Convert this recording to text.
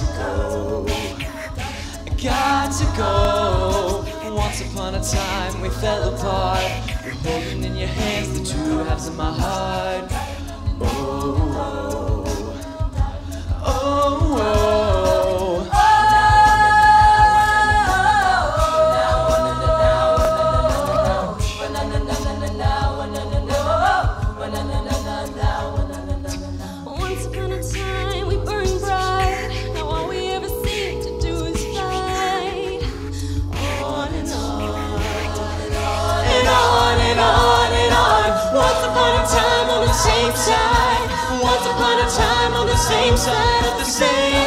to go. I got to go. Once upon a time we fell apart. You're holding in your hands the two halves of my heart. Oh, oh, oh, oh. Once upon a time we burned bright. Now all we ever seem to do is fight. On and on, and on and on and on. Once upon a time on the same side. Once upon a time on the same side of the same